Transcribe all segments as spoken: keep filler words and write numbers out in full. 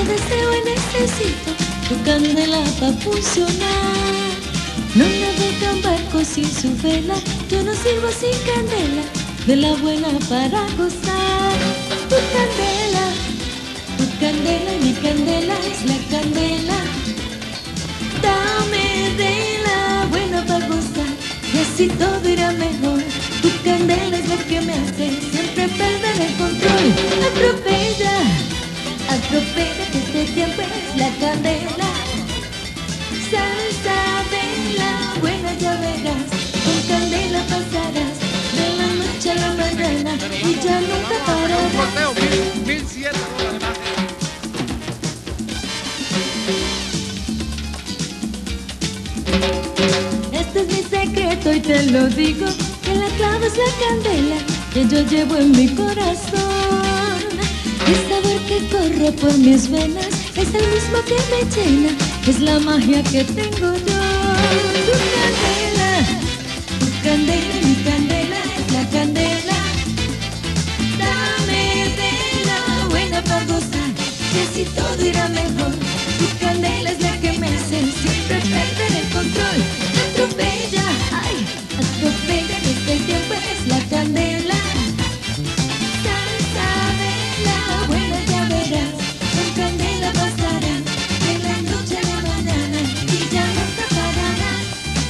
deseo y necesito tu candela para funcionar. No navega un barco sin su vela, yo no sirvo sin candela, de la buena para gozar. Tu candela, tu candela, mi candela es la candela. Dame de la buena para gozar y así todo irá mejor. Tu candela es lo que me hace siempre perder el control. Atropella, atropella que este tiempo es la candela. Salsa de la buena ya verás, con candela pasarás de la noche a la mañana y ya nunca pararás. mil siete dólares. Este es mi secreto y te lo digo, que la clave es la candela que yo llevo en mi corazón. El sabor que corre por mis venas es el mismo que me llena, es la magia que tengo yo. Tu candela, tu candela, mi candela es la candela. Dame de la buena para gozar y así todo irá mejor. Tu candela es la que me hace siempre perder el control. Atropella, ay, atropella que este tiempo es la candela. Salsa de la buena ya verás, con candela pasarás de la noche a la mañana y ya nunca pararás.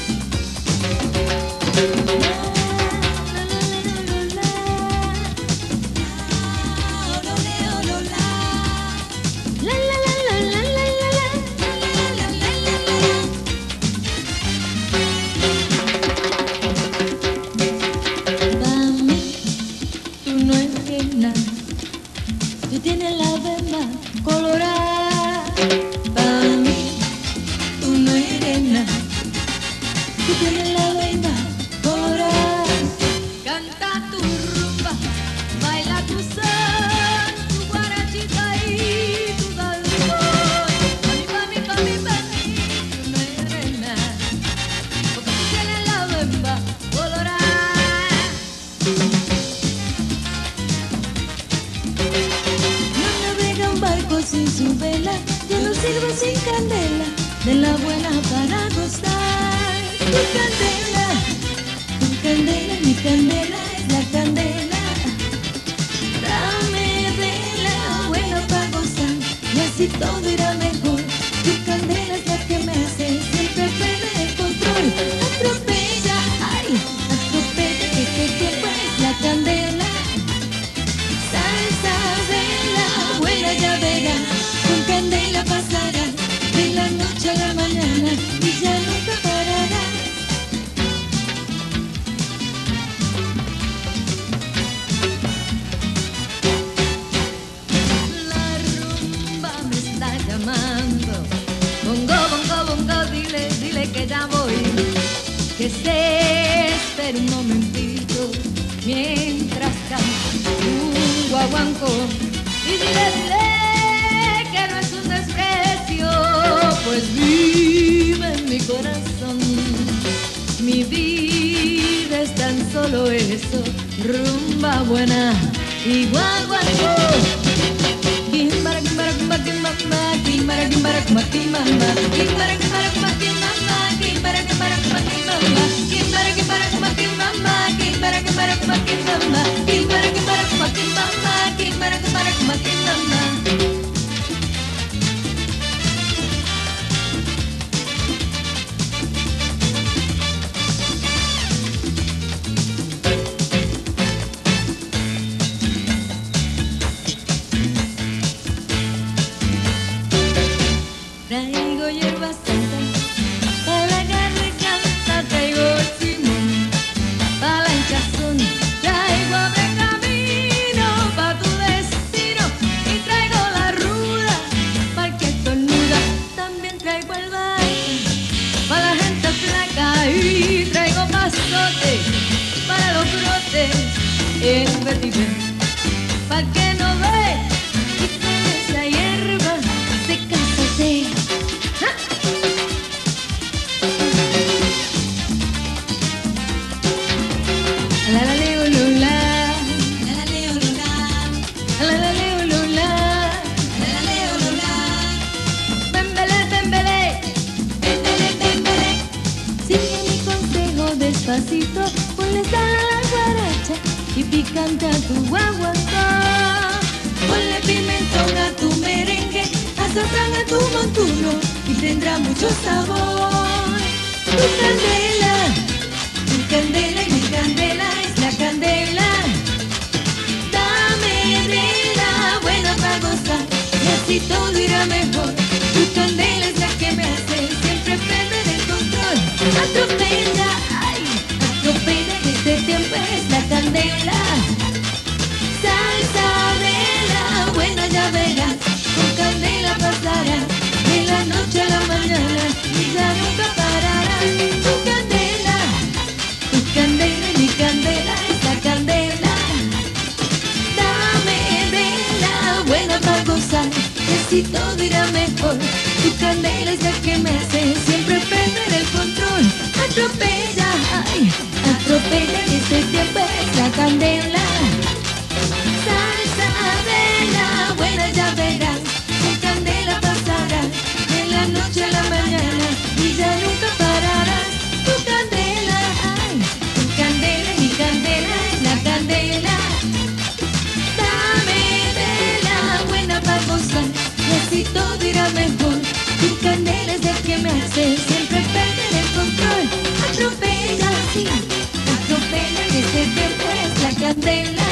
La la la la la la la la la la la la la. Pa' mí tú no eres nada, tú tienes la vena colorada. Pa' mí tú no eres nada, tú tienes la vena colorada. Canta tu rumba, baila tu son, tu guarachita y tu danzón. Pa' mí, pa' mí, pa' mí, pa' mí, tú no eres nada, porque tú tienes la vena colorada. No navega un barco sin su vela, yo no sirvo sin candela, de la buena para gozar. Tu candela, tu candela, mi candela es la candela. Dame de la buena para gozar y así todo irá mejor. Tu candela es la que me hace siempre perder el control. Atropella, ay, atropella que este tiempo es la candela. Salsa de la buena ya verás, con candela pasarás de la noche a la mañana y ya nunca pararás. La rumba me está llamando, bongo, bongo, bongo, dile, dile que ya voy, que se espere un momentito mientras canta un guaguancó. Y dile, dile que no es un desprecio, pues vive en mi corazón. Mi vida es tan solo eso, rumba buena y guaguancó. Kimbara, kimbara, kumba, kimbamba, kimbara, kimbara, kumba, kimbamba, kimbara, kimbara, kumba, kimbamba, kimbara, kimbara, kumba, kimbamba, kimbara, kimbara, kumba, kimbamba, kimbara, kimbara, kumba, kimbamba, kimbara, kimbara, kumba, kimbamba, kimbara, kimbara, kumba, kimbamba. Traigo hierba santa para la garganta, traigo simón para la hinchazón, traigo abre camino para tu destino y traigo la ruda para el que estornuda. También traigo el baile para la gente flaca y traigo pasote para los brotes en vertigen, para el que no ve y con esa hierba se cansa. La la leo lula, la la leo lula, la la leo lula, la la leo lula. picante a tu guaguancó. Ponle pimentón a tu merengue, azafrán a tu montuno y tendrá mucho sabor. Tu candela, tu candela y mi candela es la candela. Dame de la buena para gozar y así todo irá mejor. Tu candela es la que me hace siempre perder el control. Atropella, ay, atropella en este tiempo es la candela. Salsa de la buena ya verás, con candela pasarás de la noche a la mañana y ya nunca pararás. Tu candela, tu candela y mi candela es la candela. Dame de la buena para gozar y así todo irá mejor. Tu candela es la que me hace siempre perder el control. Atropella, ay, atropella en este tiempo es la candela. Salsa de la buena ya verás, con candela pasarás de la noche a la mañana y ya nunca pararás. Tu candela, ay, tu candela y mi candela es la candela. Dame de la buena para gozar y así todo irá mejor. Tu candela es la que me hace siempre perder el control. Atropella, sí, atropella en este tiempo es la candela.